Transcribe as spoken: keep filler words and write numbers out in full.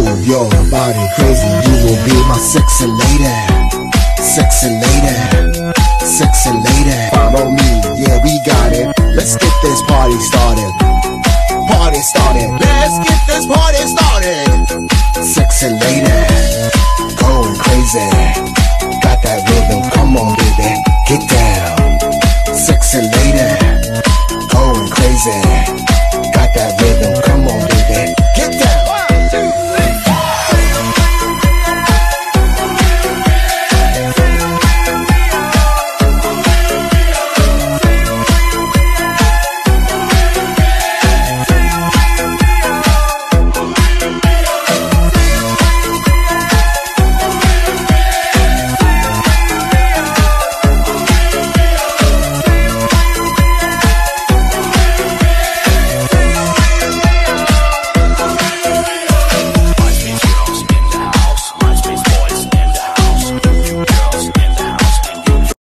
move your body crazy. You will be my sexy lady, sexy lady, sexy lady. Follow me, yeah, we got it. Let's get this party started. Party started. Let's get this party started.